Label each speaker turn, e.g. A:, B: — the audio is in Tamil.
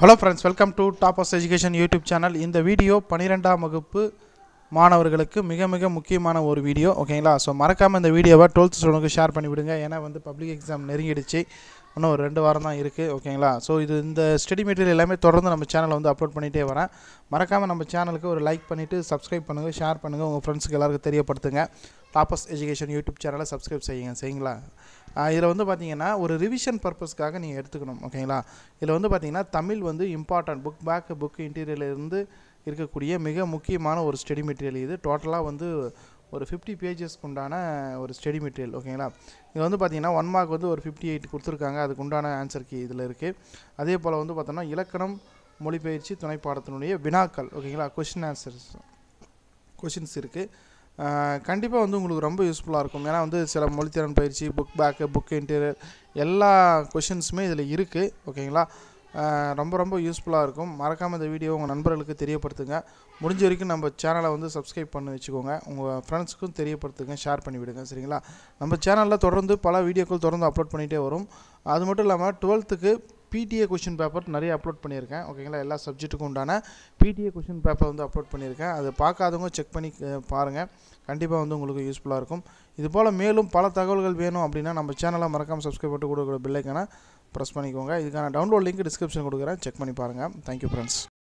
A: Hello friends, welcome to Topaz Education YouTube channel. இந்த வீடியோ 12ஆம் வகுப்பு மாணவர்களுக்கு மிக மிக முக்கியமான ஒரு வீடியோ. ஓகேங்களா? சோ மறக்காம இந்த வீடியோவை 12th ஸ்டூடண்ட்க்கு ஷேர் பண்ணி விடுங்க. ஏனா வந்து பப்ளிக் எக்ஸாம் நெருங்கிடுச்சு. இன்னும் ஒரு 2 வாரம் தான் இருக்கு. ஓகேங்களா? சோ இந்த ஸ்டடி மெட்டீரியல் எல்லாமே தொடர்ந்து நம்ம சேனல்ல வந்து அப்லோட் பண்ணிட்டே வரேன். மறக்காம நம்ம சேனலுக்கு ஒரு லைக் பண்ணிட்டு Subscribe பண்ணுங்க, ஷேர் பண்ணுங்க, உங்க ஃப்ரெண்ட்ஸ்க்கு எல்லாருக்கும் தெரியப்படுத்துங்க. Topaz Education YouTube சேனலை Subscribe செய்யுங்க. சரிங்களா? இதில் வந்து பார்த்தீங்கன்னா ஒரு ரிவிஷன் பர்பஸ்க்காக நீங்கள் எடுத்துக்கணும். ஓகேங்களா? இதில் வந்து பார்த்தீங்கன்னா தமிழ் வந்து இம்பார்ட்டன்ட் புக் பேக் புக் இன்டீரியர்லேருந்து இருக்கக்கூடிய மிக முக்கியமான ஒரு ஸ்டடி மெட்டீரியல். இது டோட்டலாக வந்து ஒரு 50 பேஜஸ்க்கு உண்டான ஒரு ஸ்டடி மெட்டீரியல். ஓகேங்களா? இது வந்து பார்த்தீங்கன்னா 1 மார்க் வந்து ஒரு 58 கொடுத்துருக்காங்க. அதுக்கு உண்டான ஆன்சர் கீ இதில் இருக்குது. அதே போல் வந்து பார்த்தோம்னா இலக்கணம் மொழிபெயர்ச்சி துணைப்பாடத்தினுடைய வினாக்கள். ஓகேங்களா? கொஷின்ஸ் இருக்குது. கண்டிப்பாக வந்து உங்களுக்கு ரொம்ப யூஸ்ஃபுல்லாக இருக்கும். ஏன்னா வந்து சில மொழித்திறன் பயிற்சி புக் பேக்கு புக் இன்டீரியர் எல்லா கொஷின்ஸுமே இதில் இருக்குது. ஓகேங்களா? ரொம்ப யூஸ்ஃபுல்லாக இருக்கும். மறக்காமல் இந்த வீடியோ உங்கள் நண்பர்களுக்கு தெரியப்படுத்துங்க. முடிஞ்ச வரைக்கும் நம்ம சேனலை வந்து சப்ஸ்கிரைப் பண்ணி வச்சுக்கோங்க. உங்கள் ஃப்ரெண்ட்ஸுக்கும் தெரியப்படுத்துங்க, ஷேர் பண்ணிவிடுங்க. சரிங்களா? நம்ம சேனலில் தொடர்ந்து பல வீடியோக்கள் தொடர்ந்து அப்லோட் பண்ணிகிட்டே வரும். அது மட்டும் இல்லாமல் 12th PTA கொஷின் பேப்பர் நிறைய அப்லோட் பண்ணியிருக்கேன். ஓகேங்களா? எல்லா சப்ஜெக்ட்டுக்கும் உண்டான PTA கொஷின் பேப்பர் வந்து அப்லோட் பண்ணியிருக்கேன். அதை பார்க்காதவங்க செக் பண்ணி பாருங்கள். கண்டிப்பாக வந்து உங்களுக்கு யூஸ்ஃபுல்லாக இருக்கும். இதுபோல் மேலும் பல தகவல்கள் வேணும் அப்படின்னா நம்ம சேனலை மறக்காமல் சப்ஸ்கிரைப் பண்ணிட்டு கொடுக்குற பெல் ஐக்கானை ப்ரெஸ் பண்ணிக்கோங்க. இதுக்கான டவுன்லோட் லிங்க் டிஸ்கிரிப்ஷன் கொடுக்குறேன், செக் பண்ணி பாருங்கள். Thank you friends.